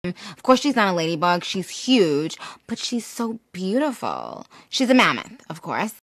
Of course, she's not a ladybug. She's huge, but she's so beautiful. She's a mammoth, of course.